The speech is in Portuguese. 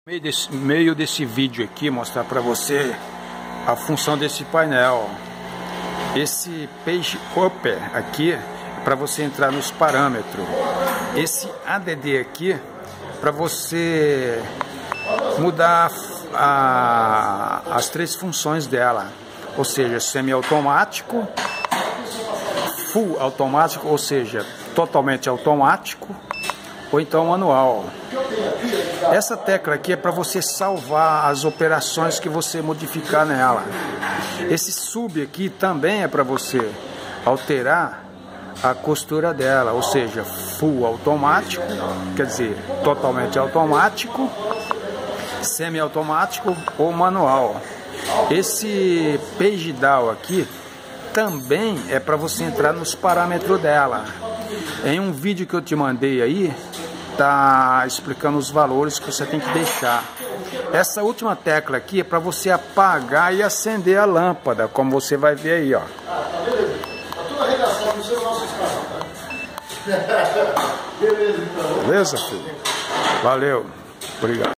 Meio desse vídeo aqui, mostrar para você a função desse painel. Esse Page Upper aqui é para você entrar nos parâmetros. Esse ADD aqui para você mudar as três funções dela, ou seja, semi-automático, full automático, ou seja, totalmente automático, ou então manual. Essa tecla aqui é para você salvar as operações que você modificar nela. Esse sub aqui também é para você alterar a costura dela, ou seja, full automático, quer dizer, totalmente automático, semi-automático ou manual. Esse page down aqui também é para você entrar nos parâmetros dela. Em um vídeo que eu te mandei aí, tá explicando os valores que você tem que deixar. Essa última tecla aqui é para você apagar e acender a lâmpada, como você vai ver aí, ó. Beleza, filho? Valeu. Obrigado.